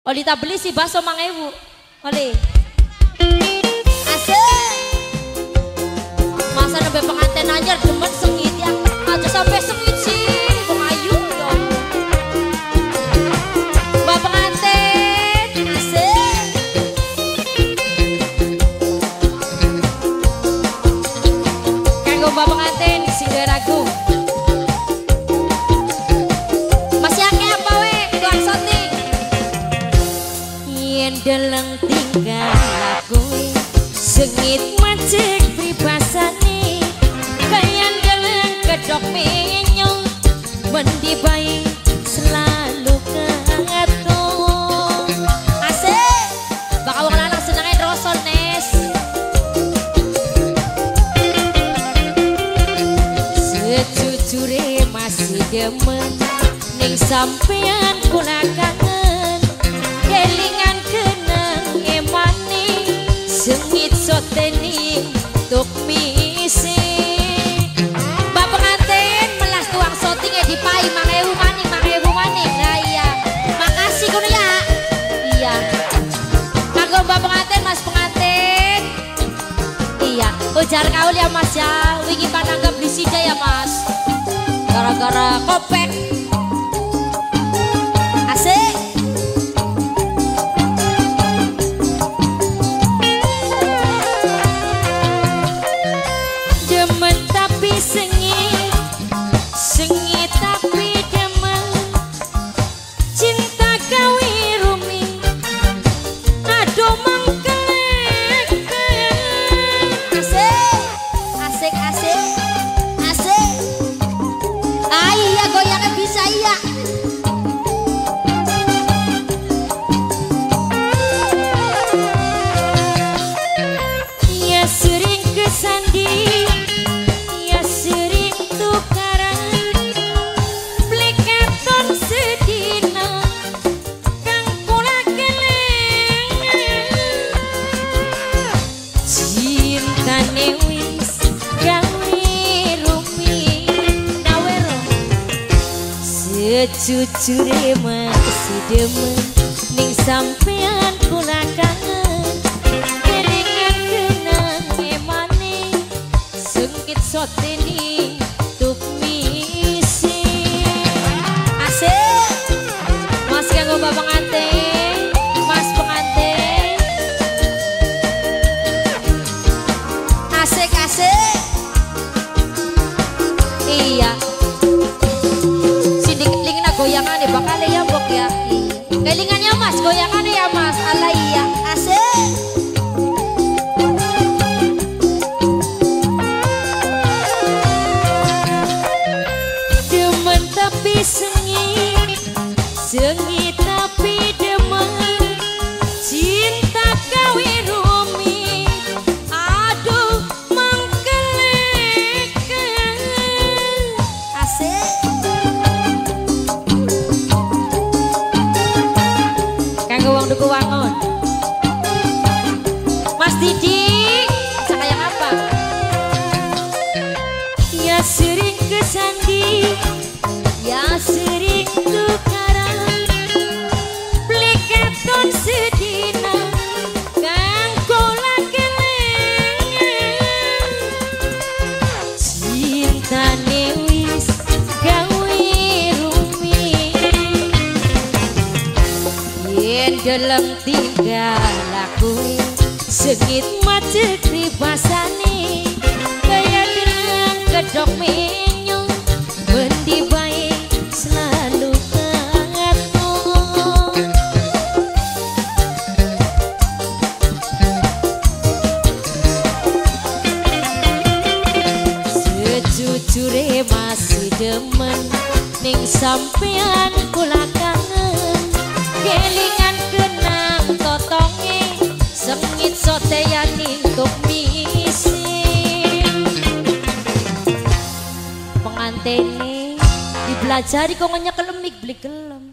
Oli tak beli si bakso 5.000. Oli. Asik. Masa nembe pengantin aja demen sengit ya. Aja sampai sengit sih. Kok ayu dong. Mbak pengantin. Asik. Kanggo mbak pengantin sing duwe ragu. Deleng tinggal lagu sengit macet pribasane kayan deleng kedok menyong mendibai selalu keatung asik bakal wong lanang senenge rasa nes sejujure masih demen ning sampean kula kangen kelingan sengit soteni tuk misi mbak pengantin melas tuang sotingnya dipai 5.000 maning nah iya makasih kuno ya iya kagum mbak pengantin mas pengantin iya ujar kaul ya mas ya wingi pananggap di sida ya mas gara-gara kopek asik. Sengit tapi demen cinta gawe rumi aduh mengkelek asik iya goyangnya bisa iya ya sering kesandi jujure masih demen ning sampean kula kangen kelingan kenang emane sengit soteni tuk misi asik mas kanggo mbak pengantin mas pengantin asik iya goyangan ya bakal ya mbok ya kelingannya mas goyangan ya mas ala iya asik demen tapi sengit tapi demen cinta gawe rumi aduh mengkelek asik. Wong duku wangun Mas Didi sayang apa ya sering kesandi ya sering tukaran plekaton sedina kang kula keleng cintane wis gawe rumi dalam tinggal aku sengit macet pribasane kaya bilang kedok menyong mendibai selalu keatung sejujure masih demen ning sampean kula kangen kelingan totongi sengit soteyani tuk misi pengantin dipelajari kok ngenyek kelemik beli kelem